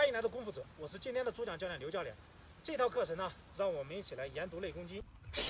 欢迎来到功夫者，我是今天的主讲教练刘教练。这套课程呢，让我们一起来研读《内功经》。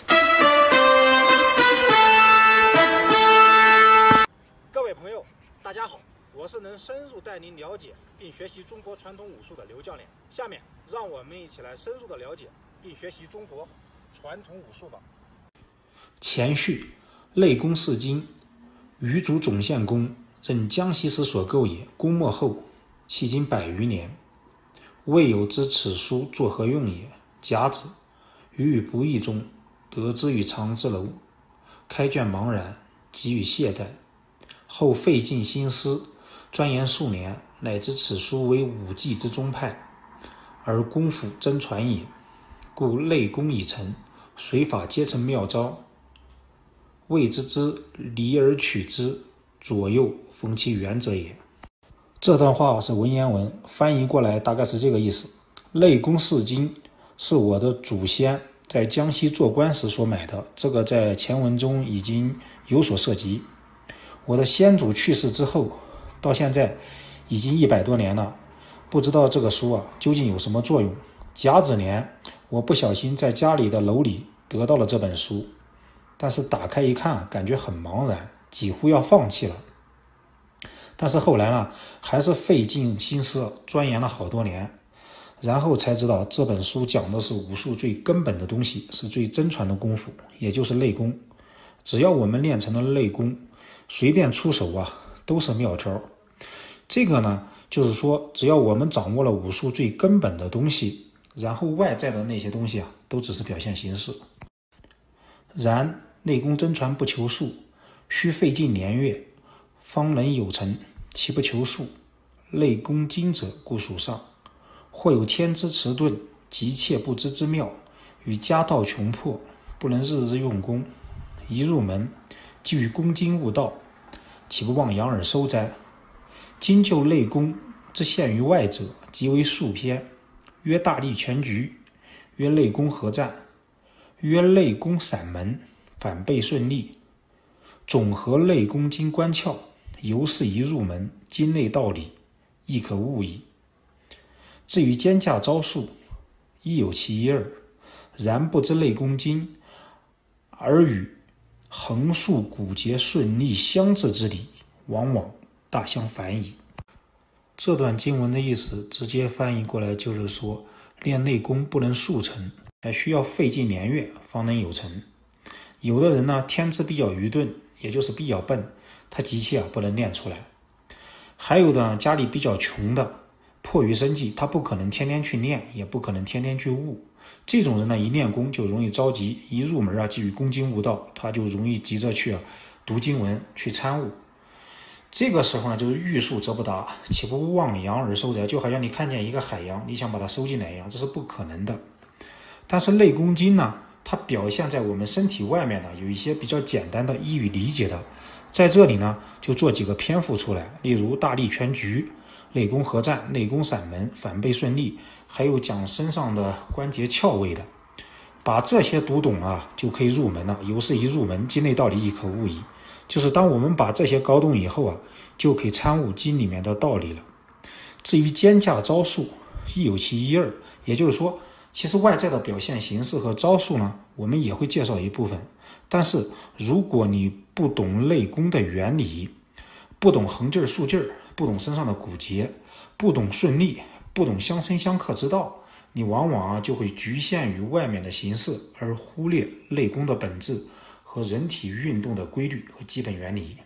各位朋友，大家好，我是能深入带您了解并学习中国传统武术的刘教练。下面让我们一起来深入的了解并学习中国传统武术吧。 前序，内功四经，余主总宪公，任江西时所构也。公没后，迄今100余年，未有知此书作何用也。甲子，于不义中，得之于长之楼，开卷茫然，给予懈怠。后费尽心思，钻研数年，乃知此书为武技之宗派，而功夫真传也。故内功已成，随法皆成妙招，谓之离而取之，左右逢其源者也。这段话是文言文，翻译过来大概是这个意思：内功四经是我的祖先在江西做官时所买的，这个在前文中已经有所涉及。我的先祖去世之后，到现在已经100多年了，不知道这个书究竟有什么作用。甲子年，我不小心在家里的楼里得到了这本书，但是打开一看，感觉很茫然，几乎要放弃了。但是后来还是费尽心思钻研了好多年，然后才知道这本书讲的是武术最根本的东西，是最真传的功夫，也就是内功。只要我们练成了内功，随便出手都是妙招。这个就是说，只要我们掌握了武术最根本的东西，然后外在的那些东西都只是表现形式。然内功真传不求速，须费尽年月，方能有成，其不求速。内功精者故属上，或有天之迟钝，急切不知之妙，与家道穷迫，不能日日用功。一入门，即与功经悟道，岂不忘仰而收哉？今就内功之限于外者，即为数篇，曰大力全局，曰内功合战，曰内功散门，反背顺利。总合内功经关窍，由是一入门，经内道理，亦可悟矣。至于肩架招数，亦有其一二，然不知内功经，而与横竖骨节顺利相治之理，往往大相反矣。这段经文的意思直接翻译过来就是说，练内功不能速成，还需要费尽年月方能有成。有的人天资比较愚钝，也就是比较笨，他急切不能练出来。还有的家里比较穷的，迫于生计，他不可能天天去练，也不可能天天去悟。这种人一练功就容易着急，一入门即与功经悟道，他就容易急着去读经文，去参悟。这个时候就是欲速则不达，岂不忘洋而收哉？就好像你看见一个海洋，你想把它收进来一样，这是不可能的。但是内功经它表现在我们身体外面有一些比较简单的易于理解的，在这里就做几个篇幅出来，例如大力全局、内功合战、内功散门、反背顺利，还有讲身上的关节窍位的。把这些读懂就可以入门了。由是一入门，经内道理亦可悟矣。就是当我们把这些搞懂以后就可以参悟经里面的道理了。至于肩架招数，亦有其一二，也就是说，其实外在的表现形式和招数我们也会介绍一部分。但是如果你不懂内功的原理，不懂横劲竖劲，不懂身上的骨节，不懂顺利，不懂相生相克之道，你往往就会局限于外面的形式，而忽略内功的本质和人体运动的规律和基本原理。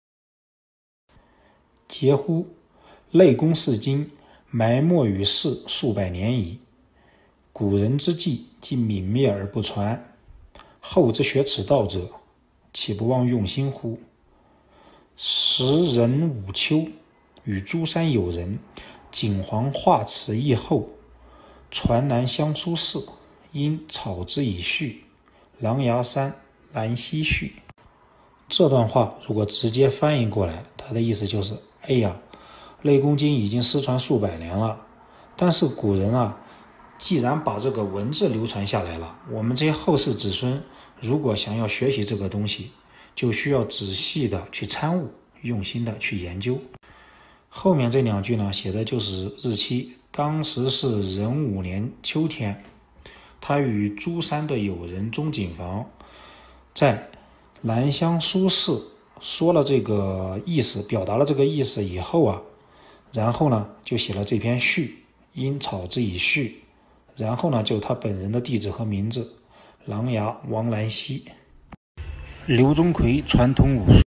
嗟乎！内功四经，埋没于世数百年矣。古人之技，既泯灭而不传，后之学此道者，岂不忘用心乎？时人武丘与诸山友人，景黄画此意后，传南乡书事，因草之以序，狼牙山兰溪序。这段话如果直接翻译过来，它的意思就是，内功经已经失传数百年了，但是古人既然把这个文字流传下来了，我们这些后世子孙如果想要学习这个东西，就需要仔细的去参悟，用心的去研究。后面这两句写的就是日期当时是壬午年秋天，他与珠山的友人钟景房在兰香书室说了这个意思，表达了这个意思以后啊，然后呢就写了这篇序，因草之以序，然后呢就他本人的地址和名字，琅琊王兰溪。刘钟馗传统武术